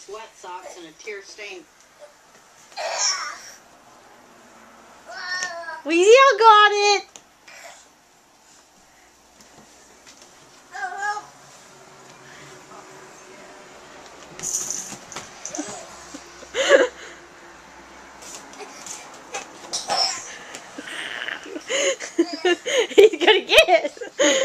sweat socks and a tear-stained. Weasel got it. He's gonna get it.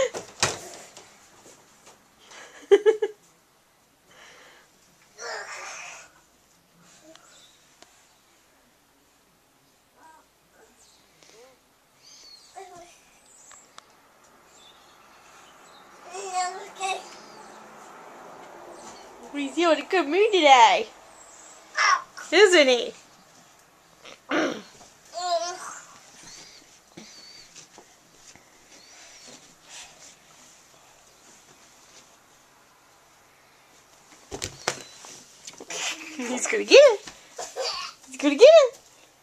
He's in a good mood today, isn't he? He's gonna get it. He's gonna get it.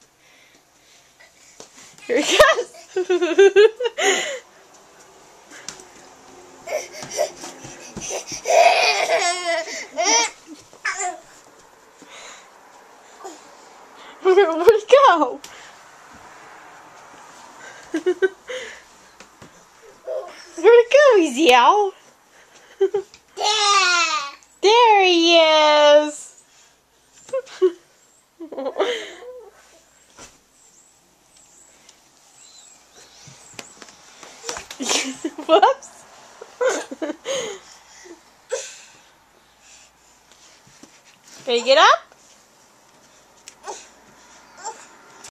Here he goes. Where'd he go? Where'd it go, Weasel? There he is. Whoops. Can you get up?